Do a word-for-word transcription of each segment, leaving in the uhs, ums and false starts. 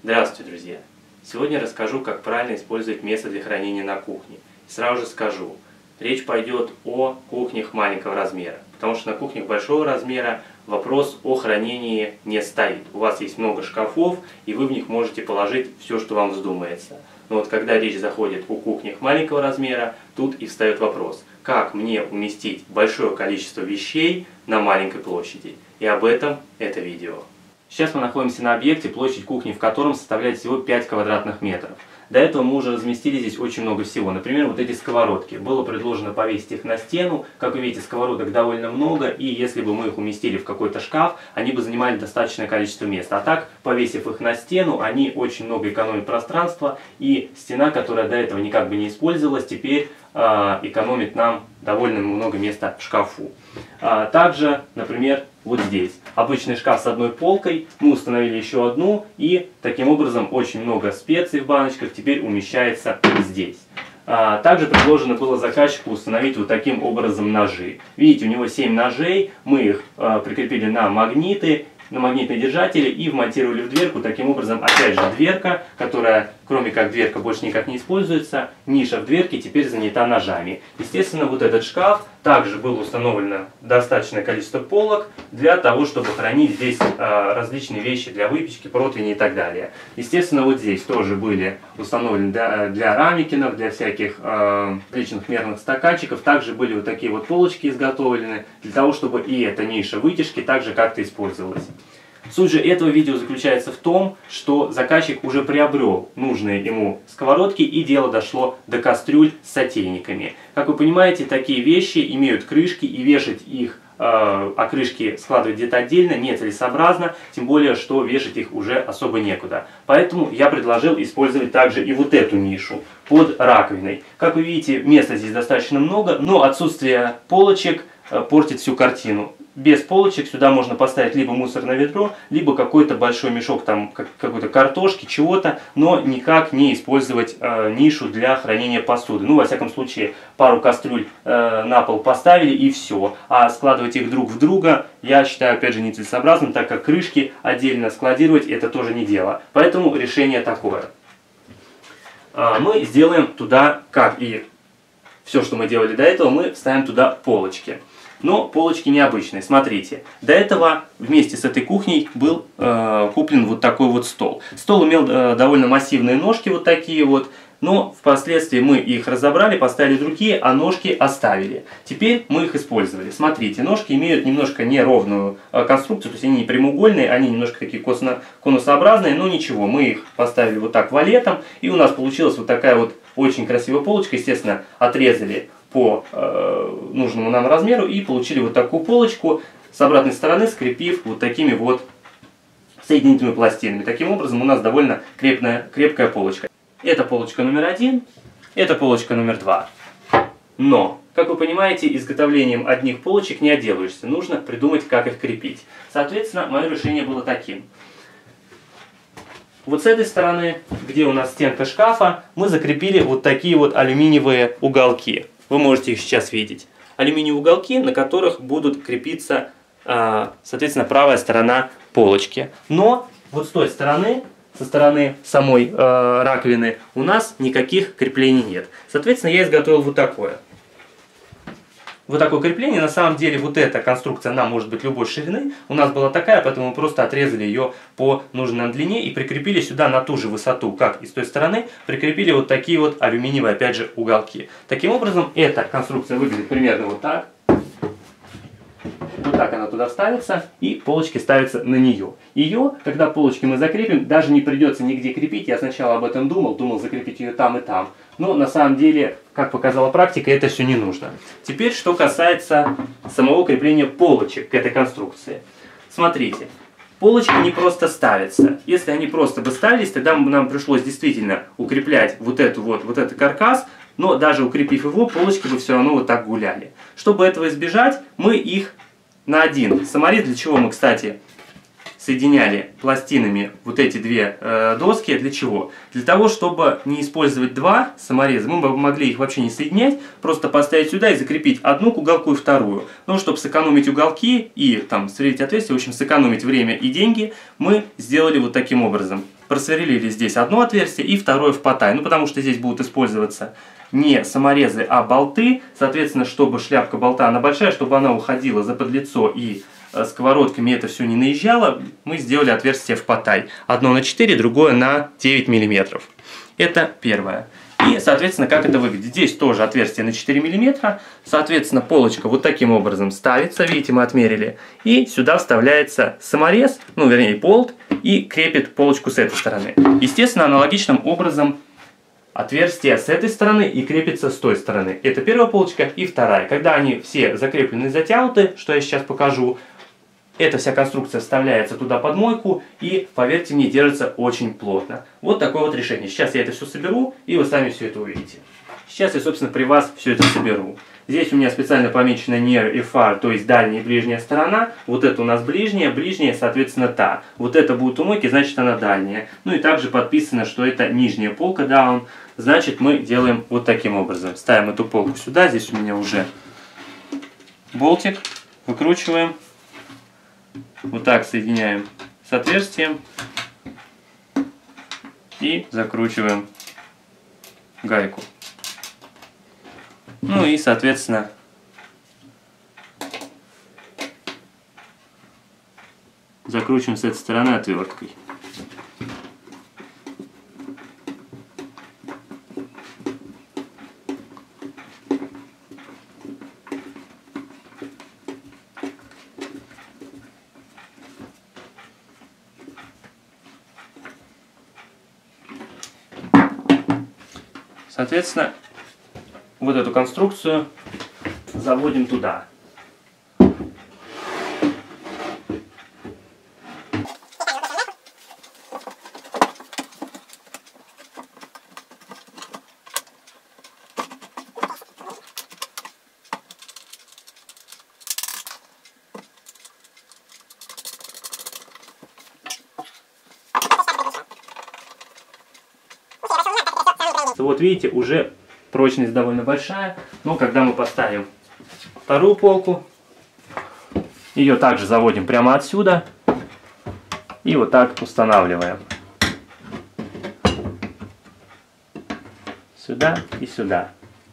Здравствуйте, друзья! Сегодня расскажу, как правильно использовать место для хранения на кухне. И сразу же скажу, речь пойдет о кухнях маленького размера, потому что на кухнях большого размера вопрос о хранении не стоит. У вас есть много шкафов, и вы в них можете положить все, что вам вздумается. Но вот когда речь заходит о кухнях маленького размера, тут и встает вопрос, как мне уместить большое количество вещей на маленькой площади. И об этом это видео. Сейчас мы находимся на объекте, площадь кухни в котором составляет всего пять квадратных метров. До этого мы уже разместили здесь очень много всего. Например, вот эти сковородки. Было предложено повесить их на стену. Как вы видите, сковородок довольно много, и если бы мы их уместили в какой-то шкаф, они бы занимали достаточное количество места. А так, повесив их на стену, они очень много экономят пространства, и стена, которая до этого никак бы не использовалась, теперь э, экономит нам довольно много места в шкафу. А также, например, вот здесь обычный шкаф с одной полкой, мы установили еще одну, и таким образом очень много специй в баночках теперь умещается здесь. А также предложено было заказчику установить вот таким образом ножи. Видите, у него семь ножей, мы их а, прикрепили на магниты, на магнитные держатели и вмонтировали в дверку. Таким образом, опять же, дверка, которая, кроме как дверка, больше никак не используется, ниша в дверке теперь занята ножами. Естественно, вот этот шкаф также было установлено достаточное количество полок для того, чтобы хранить здесь э, различные вещи для выпечки, противни и так далее. Естественно, вот здесь тоже были установлены для, для рамикинов, для всяких э, личных мерных стаканчиков. Также были вот такие вот полочки изготовлены для того, чтобы и эта ниша вытяжки также как-то использовалась. Суть же этого видео заключается в том, что заказчик уже приобрел нужные ему сковородки, и дело дошло до кастрюль с сотейниками. Как вы понимаете, такие вещи имеют крышки, и вешать их, э, а крышки складывать где-то отдельно нецелесообразно, тем более, что вешать их уже особо некуда. Поэтому я предложил использовать также и вот эту нишу под раковиной. Как вы видите, места здесь достаточно много, но отсутствие полочек э, портит всю картину. Без полочек сюда можно поставить либо мусорное ведро, либо какой-то большой мешок там какой-то картошки, чего-то, но никак не использовать э, нишу для хранения посуды. Ну, во всяком случае, пару кастрюль э, на пол поставили и все. А складывать их друг в друга, я считаю, опять же, нецелесообразным, так как крышки отдельно складировать это тоже не дело. Поэтому решение такое. Э, мы сделаем туда, как и все, что мы делали до этого, мы вставим туда полочки. Но полочки необычные. Смотрите, до этого вместе с этой кухней был э, куплен вот такой вот стол. Стол имел э, довольно массивные ножки, вот такие вот, но впоследствии мы их разобрали, поставили другие, а ножки оставили. Теперь мы их использовали. Смотрите, ножки имеют немножко неровную э, конструкцию, то есть они не прямоугольные, они немножко такие конусообразные, но ничего, мы их поставили вот так валетом, и у нас получилась вот такая вот очень красивая полочка. Естественно, отрезали по э, нужному нам размеру и получили вот такую полочку, с обратной стороны скрепив вот такими вот соединительными пластинами. Таким образом у нас довольно крепкая, крепкая полочка. Это полочка номер один, это полочка номер два. Но, как вы понимаете, изготовлением одних полочек не отделаешься, нужно придумать, как их крепить. Соответственно, мое решение было таким. Вот с этой стороны, где у нас стенка шкафа, мы закрепили вот такие вот алюминиевые уголки. Вы можете их сейчас видеть. Алюминиевые уголки, на которых будут крепиться, соответственно, правая сторона полочки. Но вот с той стороны, со стороны самой раковины, у нас никаких креплений нет. Соответственно, я изготовил вот такое. Вот такое крепление. На самом деле вот эта конструкция, она может быть любой ширины. У нас была такая, поэтому мы просто отрезали ее по нужной нам длине и прикрепили сюда на ту же высоту, как и с той стороны, прикрепили вот такие вот алюминиевые, опять же, уголки. Таким образом, эта конструкция выглядит примерно вот так. Вот так она туда ставится, и полочки ставятся на нее. Ее, когда полочки мы закрепим, даже не придется нигде крепить. Я сначала об этом думал, думал закрепить ее там и там. Но на самом деле, как показала практика, это все не нужно. Теперь, что касается самого крепления полочек к этой конструкции. Смотрите, полочки не просто ставятся. Если они просто бы ставились, тогда нам пришлось действительно укреплять вот, эту вот, вот этот каркас, но даже укрепив его, полочки бы все равно вот так гуляли. Чтобы этого избежать, мы их на один саморез, для чего мы, кстати, соединяли пластинами вот эти две э, доски. Для чего? Для того, чтобы не использовать два самореза, мы бы могли их вообще не соединять, просто поставить сюда и закрепить одну к уголку и вторую. Но чтобы сэкономить уголки и там сверлить отверстия, в общем, сэкономить время и деньги, мы сделали вот таким образом. просверлили здесь одно отверстие и второе в потай. Ну, потому что здесь будут использоваться не саморезы, а болты. Соответственно, чтобы шляпка болта, она большая, чтобы она уходила за подлицо и сковородками это все не наезжало, мы сделали отверстие в потай. Одно на четыре, другое на девять миллиметров. Это первое. И, соответственно, как это выглядит. Здесь тоже отверстие на четыре миллиметра. Соответственно, полочка вот таким образом ставится. Видите, мы отмерили. И сюда вставляется саморез, ну, вернее, болт, и крепит полочку с этой стороны. Естественно, аналогичным образом отверстие с этой стороны и крепится с той стороны. Это первая полочка и вторая. Когда они все закреплены и затянуты, что я сейчас покажу, эта вся конструкция вставляется туда под мойку и, поверьте мне, держится очень плотно. Вот такое вот решение. Сейчас я это все соберу, и вы сами все это увидите. Сейчас я, собственно, при вас все это соберу. Здесь у меня специально помечена near и far, то есть дальняя и ближняя сторона. Вот это у нас ближняя, ближняя, соответственно, та. Вот это будет у мойки, значит, она дальняя. Ну и также подписано, что это нижняя полка down. Значит, мы делаем вот таким образом. Ставим эту полку сюда. Здесь у меня уже болтик. Выкручиваем. Вот так соединяем с отверстием и закручиваем гайку. Ну и, соответственно, закручиваем с этой стороны отверткой. Соответственно, вот эту конструкцию заводим туда. Вот видите, уже прочность довольно большая, но когда мы поставим вторую полку, ее также заводим прямо отсюда и вот так устанавливаем. Сюда и сюда.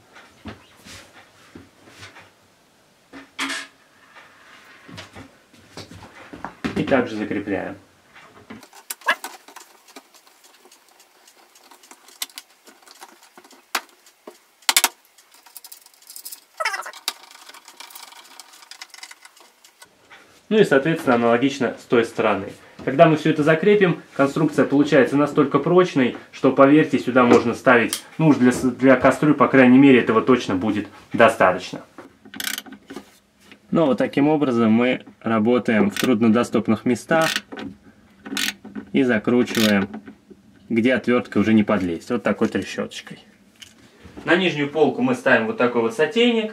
И также закрепляем. Ну и, соответственно, аналогично с той стороны. Когда мы все это закрепим, конструкция получается настолько прочной, что, поверьте, сюда можно ставить, ну уж для, для кастрюль, по крайней мере, этого точно будет достаточно. Ну вот таким образом мы работаем в труднодоступных местах и закручиваем, где отвертка уже не подлезет. Вот такой трещоточкой. На нижнюю полку мы ставим вот такой вот сотейник.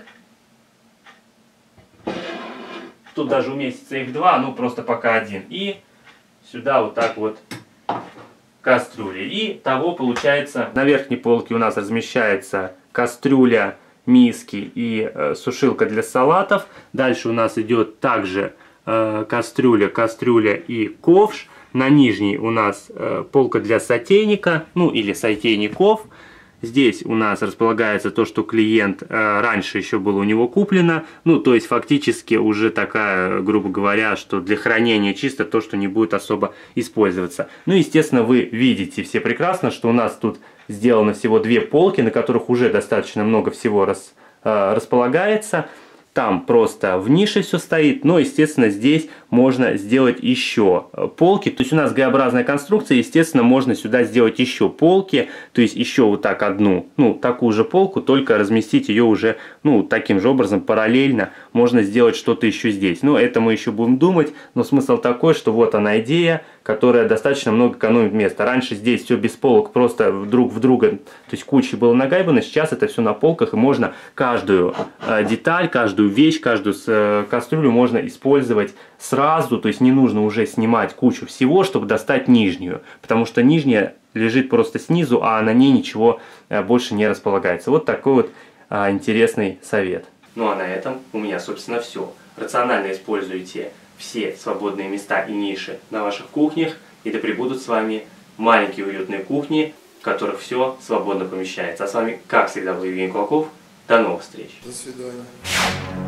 Тут даже уместится их два, ну просто пока один. И сюда вот так вот кастрюли. И того получается, на верхней полке у нас размещается кастрюля, миски и э, сушилка для салатов. Дальше у нас идет также э, кастрюля, кастрюля и ковш. На нижней у нас э, полка для сотейника, ну или сотейников. Здесь у нас располагается то, что клиент э, раньше еще было у него куплено. Ну, то есть фактически уже такая, грубо говоря, что для хранения чисто то, что не будет особо использоваться. Ну, естественно, вы видите все прекрасно, что у нас тут сделано всего две полки, на которых уже достаточно много всего рас, э, располагается. Там просто в нише все стоит, но, естественно, здесь можно сделать еще полки. То есть у нас Г-образная конструкция, естественно, можно сюда сделать еще полки, то есть еще вот так одну, ну, такую же полку, только разместить ее уже, ну, таким же образом, параллельно. Можно сделать что-то еще здесь. Но это мы еще будем думать, но смысл такой, что вот она идея, которая достаточно много экономит места. Раньше здесь все без полок, просто друг в друга, то есть кучей было нагайбано, сейчас это все на полках, и можно каждую э, деталь, каждую вещь, каждую э, кастрюлю можно использовать сразу, то есть не нужно уже снимать кучу всего, чтобы достать нижнюю, потому что нижняя лежит просто снизу, а на ней ничего э, больше не располагается. Вот такой вот э, интересный совет. Ну а на этом у меня, собственно, все. Рационально используйте все свободные места и ниши на ваших кухнях, и да пребудут с вами маленькие уютные кухни, в которых все свободно помещается. А с вами, как всегда, был Евгений Кулаков. До новых встреч. До свидания.